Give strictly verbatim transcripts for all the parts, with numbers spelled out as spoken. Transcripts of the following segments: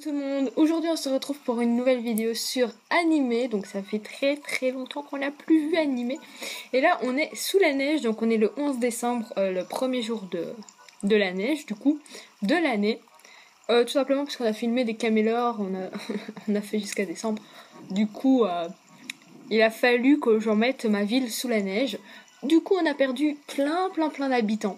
tout le monde, aujourd'hui on se retrouve pour une nouvelle vidéo sur Animé, donc ça fait très très longtemps qu'on n'a plus vu Animé. Et là on est sous la neige, donc on est le onze décembre, euh, le premier jour de, de la neige, du coup, de l'année. Euh, tout simplement parce qu'on a filmé des camélores, on a, on a fait jusqu'à décembre. Du coup, euh, il a fallu que j'en mette ma ville sous la neige. Du coup on a perdu plein plein plein d'habitants.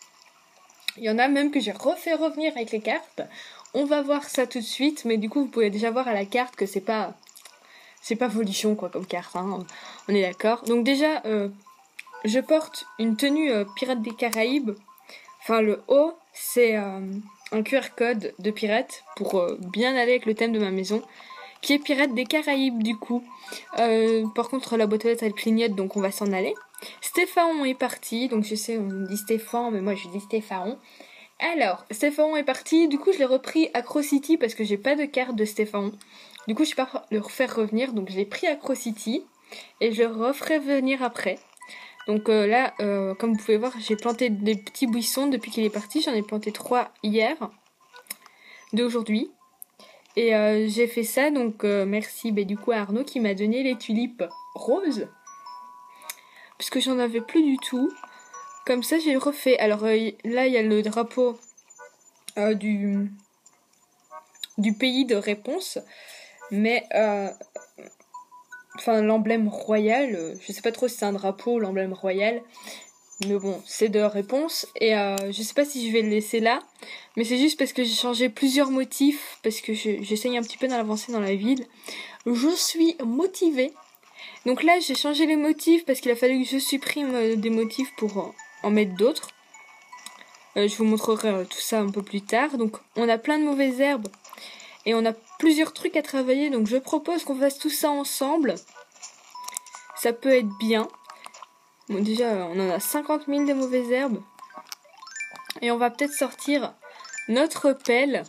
Il y en a même que j'ai refait revenir avec les cartes. On va voir ça tout de suite, mais du coup vous pouvez déjà voir à la carte que c'est pas c'est pas folichon quoi comme carte, hein. On est d'accord. Donc déjà euh, je porte une tenue euh, pirate des Caraïbes. Enfin le haut c'est euh, un Q R code de pirate pour euh, bien aller avec le thème de ma maison, qui est pirate des Caraïbes du coup. Euh, par contre la boîte aux lettres elle clignote, donc on va s'en aller. Stéphaon est parti, donc je sais on dit Stéphane mais moi je dis Stéphaon. Alors, Stéphaon est parti, du coup je l'ai repris Acro City parce que j'ai pas de carte de Stéphaon. Du coup je peux pas le refaire revenir, donc je l'ai pris Acro City et je le referai venir après. Donc euh, là, euh, comme vous pouvez voir, j'ai planté des petits buissons depuis qu'il est parti. J'en ai planté trois hier, deux aujourd'hui. Et euh, j'ai fait ça, donc euh, merci bah, du coup à Arnaud qui m'a donné les tulipes roses. Parce que j'en avais plus du tout. Comme ça, j'ai refait. Alors euh, là, il y a le drapeau euh, du, du pays de réponse. Mais, euh, enfin, l'emblème royal. Euh, je sais pas trop si c'est un drapeau ou l'emblème royal. Mais bon, c'est de réponse. Et euh, je sais pas si je vais le laisser là. Mais c'est juste parce que j'ai changé plusieurs motifs. Parce que j'essaye un petit peu d'avancer dans la ville. Je suis motivée. Donc là, j'ai changé les motifs parce qu'il a fallu que je supprime euh, des motifs pour euh, en mettre d'autres. Euh, je vous montrerai euh, tout ça un peu plus tard. Donc on a plein de mauvaises herbes et on a plusieurs trucs à travailler. Donc je propose qu'on fasse tout ça ensemble. Ça peut être bien. Bon, déjà on en a cinquante mille de mauvaises herbes. Et on va peut-être sortir notre pelle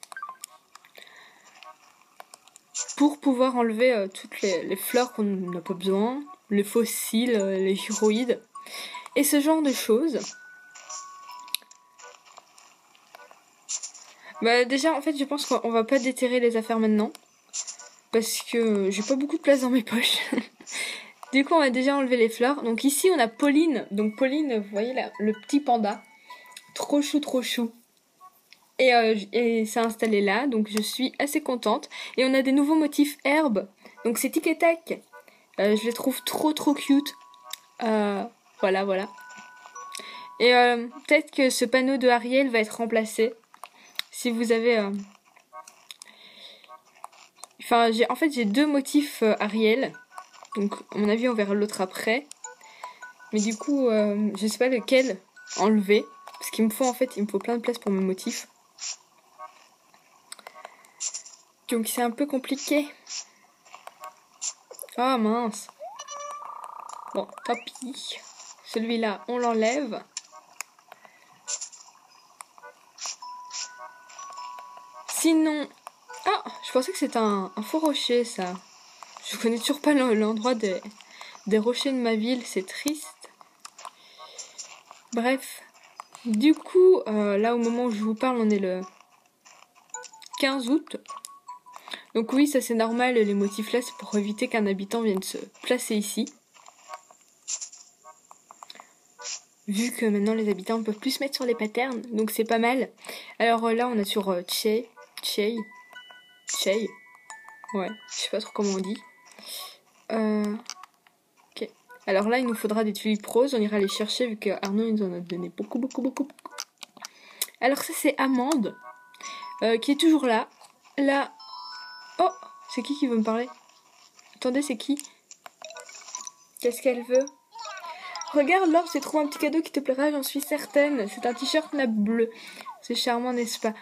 pour pouvoir enlever euh, toutes les, les fleurs qu'on n'a pas besoin. Les fossiles, euh, les gyroïdes. Et ce genre de choses. Bah déjà en fait je pense qu'on va pas déterrer les affaires maintenant. Parce que j'ai pas beaucoup de place dans mes poches. Du coup on va déjà enlever les fleurs. Donc ici on a Pauline. Donc Pauline, vous voyez là, le petit panda. Trop chou, trop chou. Et, euh, et c'est installé là. Donc je suis assez contente. Et on a des nouveaux motifs herbes. Donc c'est tic et tac. Euh, je les trouve trop trop cute. Euh, voilà voilà. Et euh, peut-être que ce panneau de Ariel va être remplacé. Si vous avez... Euh... Enfin, j'ai, en fait, j'ai deux motifs euh, Ariel. Donc, à mon avis, on verra l'autre après. Mais du coup, euh, je sais pas lequel enlever. Parce qu'il me faut, en fait, il me faut plein de place pour mes motifs. Donc, c'est un peu compliqué. Ah, mince. Bon, tant pis. Celui-là, on l'enlève. Sinon... Ah, je pensais que c'était un, un faux rocher, ça. Je connais toujours pas l'endroit des, des rochers de ma ville, c'est triste. Bref. Du coup, euh, là au moment où je vous parle, on est le quinze août. Donc oui, ça c'est normal, les motifs là, c'est pour éviter qu'un habitant vienne se placer ici. Vu que maintenant les habitants ne peuvent plus se mettre sur les patterns, donc c'est pas mal. Alors euh, là on a sur euh, Tchei, Tchei, Tchei, ouais, je sais pas trop comment on dit. Euh... Ok. Alors là il nous faudra des tulipes roses, on ira les chercher vu que Arnaud nous en a donné beaucoup beaucoup beaucoup. Alors ça c'est Amande, euh, qui est toujours là. Là... Oh, c'est qui qui veut me parler? Attendez, c'est qui? Qu'est-ce qu'elle veut? Regarde, Laure, j'ai trouvé un petit cadeau qui te plaira, j'en suis certaine. C'est un t-shirt nappe bleu. C'est charmant, n'est-ce pas?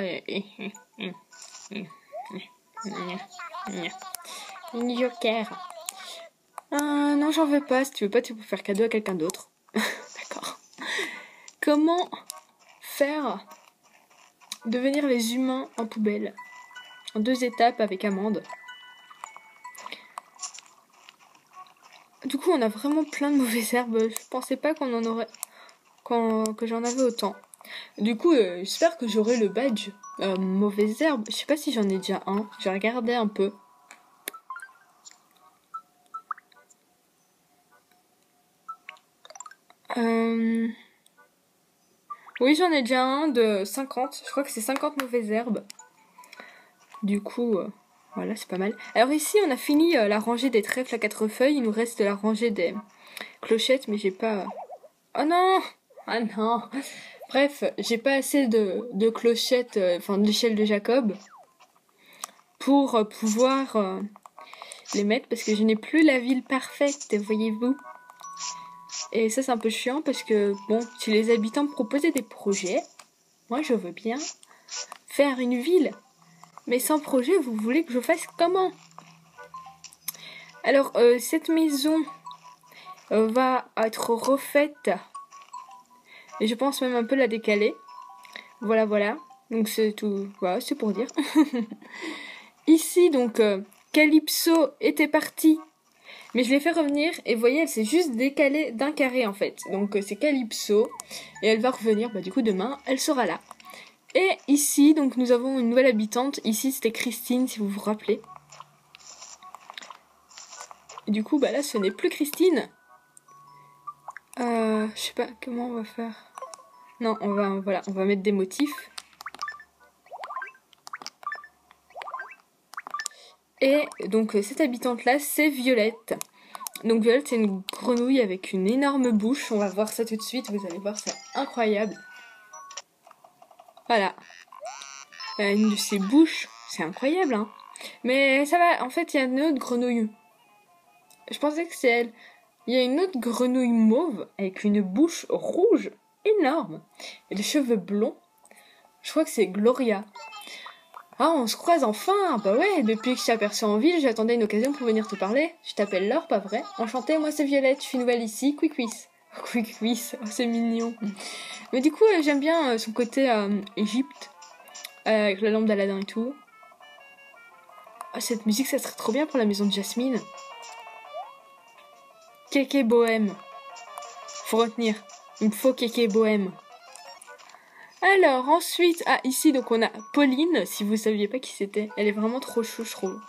Une joker. Euh, non, j'en veux pas. Si tu veux pas, tu peux faire cadeau à quelqu'un d'autre. D'accord. Comment faire devenir les humains en poubelle? En deux étapes avec Amande. Du coup, on a vraiment plein de mauvaises herbes. Je pensais pas qu'on en aurait, qu'on, que j'en avais autant. Du coup, euh, j'espère que j'aurai le badge euh, mauvaise herbe. Je sais pas si j'en ai déjà un. Je vais regarder un peu. Euh... Oui, j'en ai déjà un de cinquante. Je crois que c'est cinquante mauvaises herbes. Du coup, euh, voilà, c'est pas mal. Alors ici, on a fini euh, la rangée des trèfles à quatre feuilles. Il nous reste la rangée des clochettes, mais j'ai pas... Oh non! Ah non! Bref, j'ai pas assez de, de clochettes, euh, enfin de l'échelle de Jacob, pour euh, pouvoir euh, les mettre, parce que je n'ai plus la ville parfaite, voyez-vous. Et ça, c'est un peu chiant, parce que, bon, si les habitants me proposaient des projets, moi, je veux bien faire une ville. Mais sans projet, vous voulez que je fasse comment? Alors, euh, cette maison euh, va être refaite. Et je pense même un peu la décaler. Voilà, voilà. Donc c'est tout. Voilà, c'est pour dire. Ici, donc, euh, Calypso était partie. Mais je l'ai fait revenir. Et vous voyez, elle s'est juste décalée d'un carré, en fait. Donc, euh, c'est Calypso. Et elle va revenir. Bah, du coup, demain, elle sera là. Et ici, donc, nous avons une nouvelle habitante. Ici, c'était Christine, si vous vous rappelez. Et du coup, bah là, ce n'est plus Christine. Euh, je sais pas comment on va faire. Non, on va, voilà, on va mettre des motifs. Et donc, cette habitante-là, c'est Violette. Donc, Violette, c'est une grenouille avec une énorme bouche. On va voir ça tout de suite. Vous allez voir, c'est incroyable. Voilà. Une de ses bouches. C'est incroyable, hein. Mais ça va. En fait, il y a une autre grenouille. Je pensais que c'est elle. Il y a une autre grenouille mauve avec une bouche rouge énorme. Et des cheveux blonds. Je crois que c'est Gloria. Ah, on se croise enfin. Bah ouais, depuis que je t'ai aperçu en ville, j'attendais une occasion pour venir te parler. Je t'appelle Laure, pas vrai? Enchantée, moi c'est Violette, je suis nouvelle ici, Quick-Quiz. Quick-Quiz, oh, c'est mignon. Mais du coup, euh, j'aime bien euh, son côté euh, Égypte, euh, avec la lampe d'Aladin et tout. Oh, cette musique, ça serait trop bien pour la maison de Jasmine. Kéké bohème. Faut retenir. Il me faut Kéké bohème. Alors, ensuite, ah, ici, donc on a Pauline, si vous saviez pas qui c'était. Elle est vraiment trop chou, je trouve.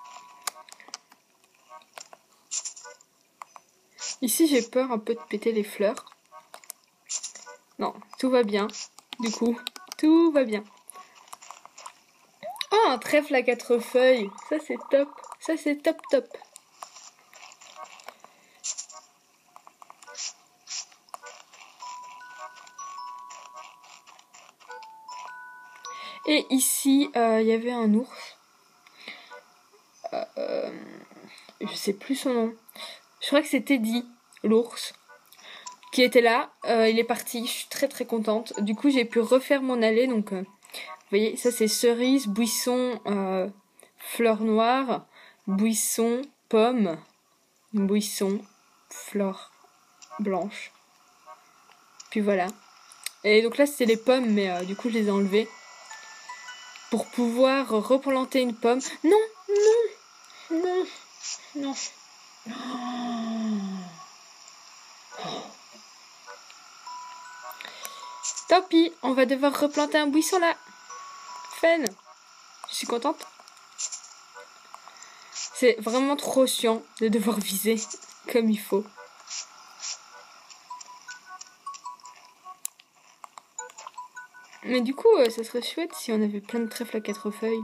Ici, j'ai peur un peu de péter les fleurs. Non, tout va bien. Du coup, tout va bien. Oh, un trèfle à quatre feuilles. Ça, c'est top. Ça, c'est top, top. Et ici, il euh, y avait un ours. Euh, euh, je sais plus son nom. Je crois que c'est Teddy, l'ours, qui était là. Euh, il est parti. Je suis très très contente. Du coup, j'ai pu refaire mon allée. Donc, euh, vous voyez, ça c'est cerise, buisson, euh, fleurs noires, buisson, pomme, buisson, fleurs blanches. Puis voilà. Et donc là, c'était les pommes, mais euh, du coup, je les ai enlevées. Pour pouvoir replanter une pomme. Non, non, non, non. Oh. Tant pis, on va devoir replanter un buisson là. Fun. Je suis contente. C'est vraiment trop chiant de devoir viser comme il faut. Mais du coup, euh, ça serait chouette si on avait plein de trèfles à quatre feuilles.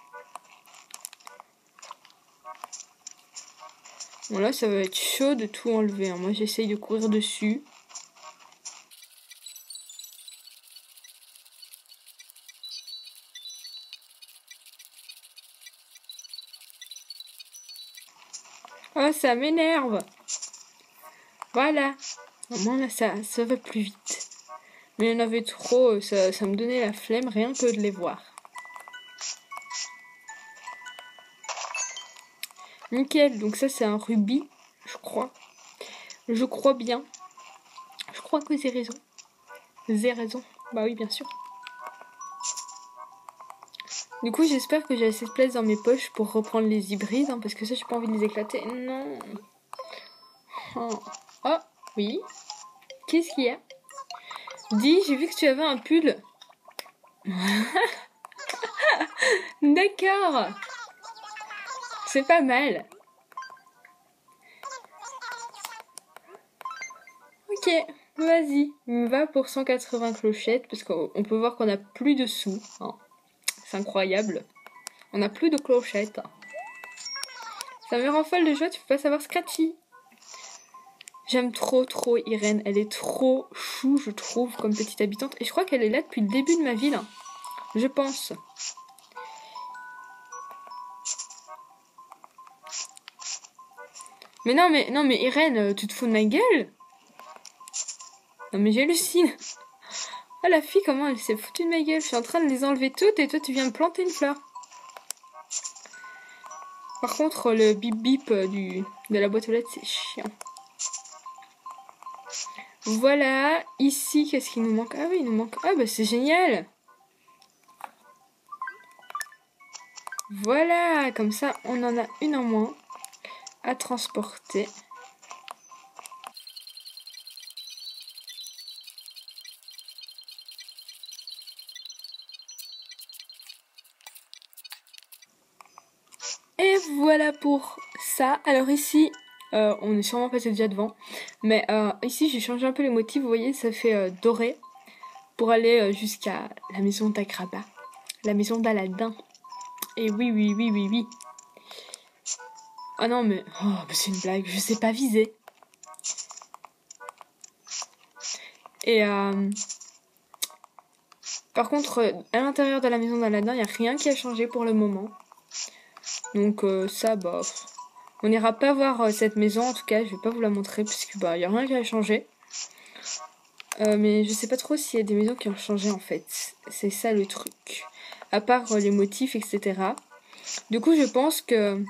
Bon là, ça va être chaud de tout enlever. Hein. Moi, j'essaye de courir dessus. Oh, ça m'énerve. Voilà. Au moins là, ça, ça va plus vite. Mais il y en avait trop, ça, ça me donnait la flemme rien que de les voir. Nickel, donc ça c'est un rubis, je crois. Je crois bien. Je crois que j'ai raison. J'ai raison. Bah oui, bien sûr. Du coup, j'espère que j'ai assez de place dans mes poches pour reprendre les hybrides, hein, parce que ça, j'ai pas envie de les éclater. Non. Oh, oh oui. Qu'est-ce qu'il y a? Dis, j'ai vu que tu avais un pull. D'accord. C'est pas mal. Ok, vas-y. Va pour cent quatre-vingts clochettes parce qu'on peut voir qu'on a plus de sous. Hein. C'est incroyable. On a plus de clochettes. Ça me rend folle de joie, tu peux pas savoir Scratchy. J'aime trop trop Irène, elle est trop chou je trouve comme petite habitante. Et je crois qu'elle est là depuis le début de ma ville. Je pense. Mais non mais non mais Irène, tu te fous de ma gueule? Non mais j'hallucine. Oh la fille comment elle s'est foutue de ma gueule. Je suis en train de les enlever toutes et toi tu viens de planter une fleur. Par contre le bip bip du, de la boîte aux lettres c'est chiant. Voilà, ici, qu'est-ce qu'il nous manque? Ah oui, il nous manque... Ah bah c'est génial. Voilà, comme ça, on en a une en moins à transporter. Et voilà pour ça. Alors ici... Euh, on est sûrement passé déjà devant. Mais euh, ici, j'ai changé un peu les motifs. Vous voyez, ça fait euh, doré. Pour aller euh, jusqu'à la maison d'Agraba. La maison d'Aladin. Et oui, oui, oui, oui, oui. Ah non, mais... Oh, mais c'est une blague. Je sais pas viser. Et... Euh... Par contre, à l'intérieur de la maison d'Aladin, il n'y a rien qui a changé pour le moment. Donc euh, ça, bah... On n'ira pas voir euh, cette maison, en tout cas, je vais pas vous la montrer, parce que bah, il n'y a rien qui a changé. Euh, mais je sais pas trop s'il y a des maisons qui ont changé, en fait. C'est ça le truc. À part euh, les motifs, et cetera. Du coup, je pense que...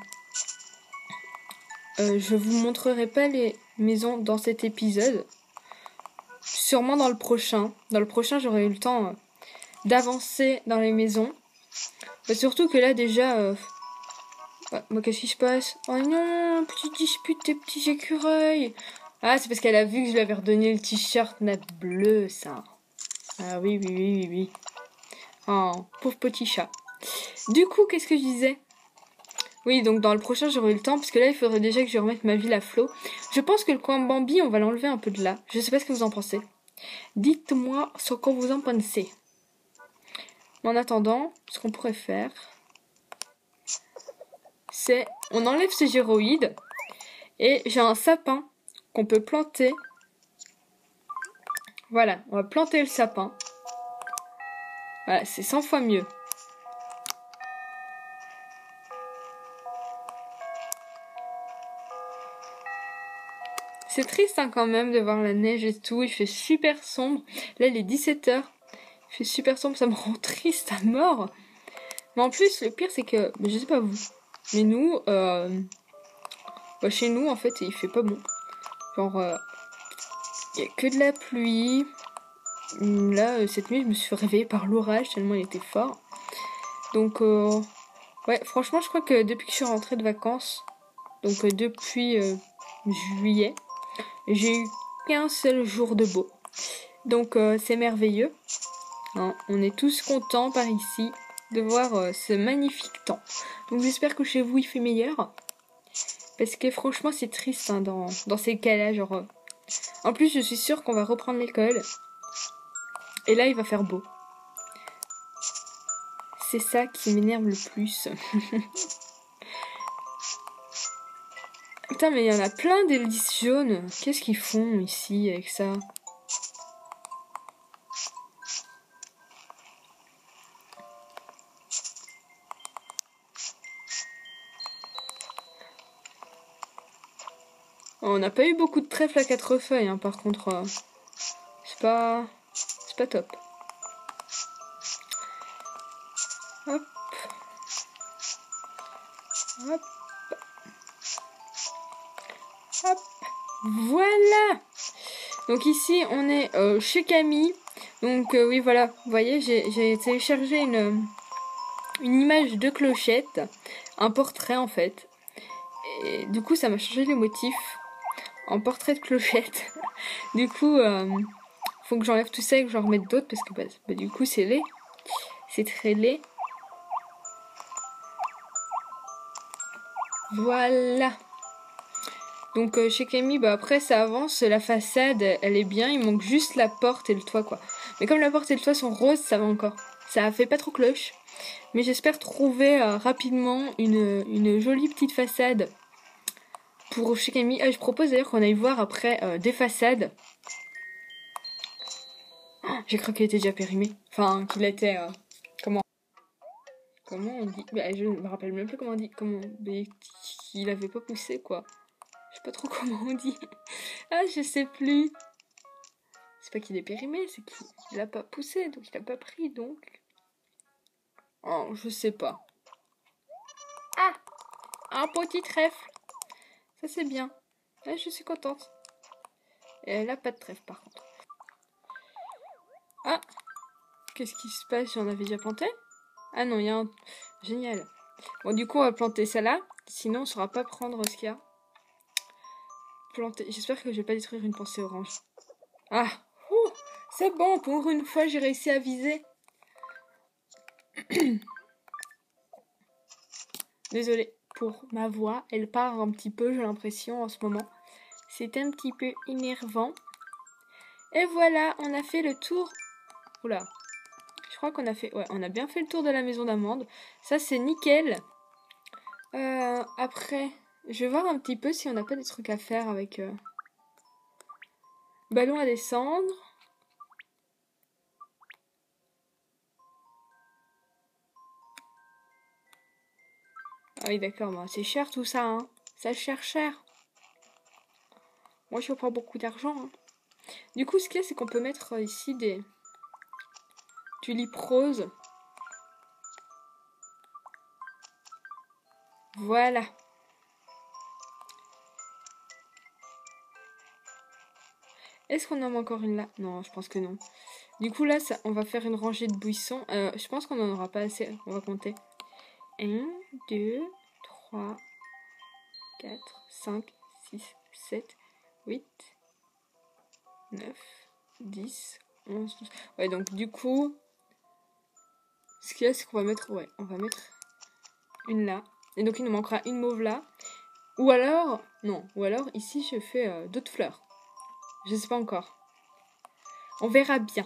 Euh, je vous montrerai pas les maisons dans cet épisode. Sûrement dans le prochain. Dans le prochain, j'aurai eu le temps euh, d'avancer dans les maisons. Mais surtout que là, déjà... Euh, moi, qu'est-ce qui se passe? Oh non, petite dispute des petits écureuils. Ah, c'est parce qu'elle a vu que je lui avais redonné le t-shirt nappe bleu, ça. Ah oui, oui, oui, oui, oui. Oh, pauvre petit chat. Du coup, qu'est-ce que je disais? Oui, donc dans le prochain, j'aurai eu le temps, parce que là, il faudrait déjà que je remette ma ville à flot. Je pense que le coin Bambi, on va l'enlever un peu de là. Je sais pas ce que vous en pensez. Dites-moi ce que vous en pensez. En attendant, ce qu'on pourrait faire... c'est, on enlève ces gyroïdes et j'ai un sapin qu'on peut planter. Voilà, on va planter le sapin. Voilà, c'est cent fois mieux. C'est triste hein, quand même de voir la neige et tout, il fait super sombre. Là il est dix-sept heures, il fait super sombre, ça me rend triste à mort. Mais en plus le pire c'est que, je sais pas vous, mais nous, euh, bah, chez nous en fait il fait pas bon. Genre, il euh, y a que de la pluie. Là, cette nuit, je me suis réveillée par l'orage tellement il était fort. Donc, euh, ouais, franchement, je crois que depuis que je suis rentrée de vacances, donc euh, depuis euh, juillet, j'ai eu qu'un seul jour de beau. Donc, euh, c'est merveilleux. Hein, on est tous contents par ici de voir euh, ce magnifique temps. Donc, j'espère que chez vous, il fait meilleur. Parce que franchement, c'est triste hein, dans, dans ces cas-là. Genre, euh... En plus, je suis sûre qu'on va reprendre l'école. Et là, il va faire beau. C'est ça qui m'énerve le plus. Putain, mais il y en a plein d'hélices jaunes. Qu'est-ce qu'ils font ici avec ça? On n'a pas eu beaucoup de trèfle à quatre feuilles, hein, par contre. Euh, c'est pas... C'est pas top. Hop. Hop. Hop. Voilà. Donc ici, on est euh, chez Camille. Donc euh, oui, voilà. Vous voyez, j'ai téléchargé une, une image de clochette. Un portrait, en fait. Et du coup, ça m'a changé les motifs. En portrait de clochette. Du coup, euh, faut que j'enlève tout ça et que j'en remette d'autres parce que bah, bah, du coup c'est laid. C'est très laid. Voilà. Donc euh, chez Camille, bah après ça avance, la façade elle est bien, il manque juste la porte et le toit quoi. Mais comme la porte et le toit sont roses, ça va encore. Ça fait pas trop cloche. Mais j'espère trouver euh, rapidement une, une jolie petite façade pour chez Camille. Ah, je propose d'ailleurs qu'on aille voir après euh, des façades. Oh, j'ai cru qu'il était déjà périmé. Enfin, qu'il était... Euh, comment Comment on dit bah, je ne me rappelle même plus comment on dit. Comment mais qu'il avait pas poussé quoi. Je sais pas trop comment on dit. Ah, je sais plus. C'est pas qu'il est périmé, c'est qu'il a pas poussé, donc il a pas pris, donc... Oh, je sais pas. Ah, un petit trèfle. Ça, c'est bien. Là, je suis contente. Et elle a pas de trèfle, par contre. Ah, qu'est-ce qui se passe? J'en avais déjà planté? Ah non, il y a un... Génial. Bon, du coup, on va planter ça là. Sinon, on saura pas prendre ce qu'il y a. Planter. J'espère que je vais pas détruire une pensée orange. Ah, c'est bon. Pour une fois, j'ai réussi à viser. Désolée pour ma voix. Elle part un petit peu, j'ai l'impression, en ce moment. C'est un petit peu énervant. Et voilà, on a fait le tour... Oula. Je crois qu'on a fait... Ouais, on a bien fait le tour de la maison d'amande. Ça, c'est nickel. Euh, après, je vais voir un petit peu si on n'a pas des trucs à faire avec... Euh... Ballon à descendre. Ah oui, d'accord. Bah, c'est cher tout ça, hein. Ça cher cher. Moi, je prends beaucoup d'argent. Hein. Du coup, ce qu'il y a, c'est qu'on peut mettre ici des tulipes roses. Voilà. Est-ce qu'on en a encore une là? Non, je pense que non. Du coup, là, ça, on va faire une rangée de buissons. Euh, je pense qu'on n'en aura pas assez. On va compter. un, deux, trois, quatre, cinq, six, sept, huit, neuf, dix, onze, douze. Ouais, donc du coup, ce qu'il y a, c'est qu'on va mettre... Ouais, on va mettre une là. Et donc, il nous manquera une mauve là. Ou alors... Non, ou alors, ici, je fais euh, d'autres fleurs. Je sais pas encore. On verra bien.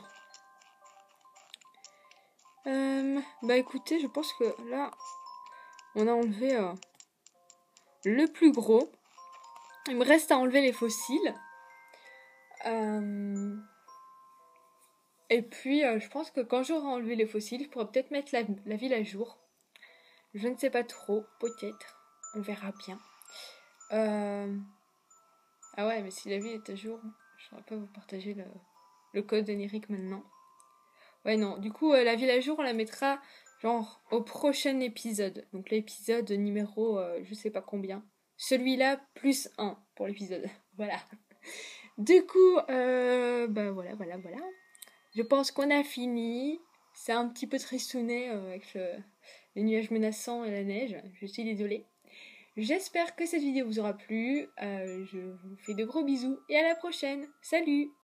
Euh, bah écoutez, je pense que là, on a enlevé euh, le plus gros. Il me reste à enlever les fossiles. Euh... Et puis, euh, je pense que quand j'aurai enlevé les fossiles, je pourrais peut-être mettre la, la ville à jour. Je ne sais pas trop, peut-être. On verra bien. Euh... Ah ouais, mais si la ville est à jour, je ne saurais pas vous partager le, le code générique maintenant. Ouais, non. Du coup, euh, la ville à jour, on la mettra genre au prochain épisode. Donc l'épisode numéro, euh, je sais pas combien. Celui-là, plus un pour l'épisode. Voilà. Du coup, euh, bah voilà, voilà, voilà. Je pense qu'on a fini. C'est un petit peu tristounet euh, avec le, les nuages menaçants et la neige. Je suis désolée. J'espère que cette vidéo vous aura plu. Euh, je vous fais de gros bisous et à la prochaine. Salut!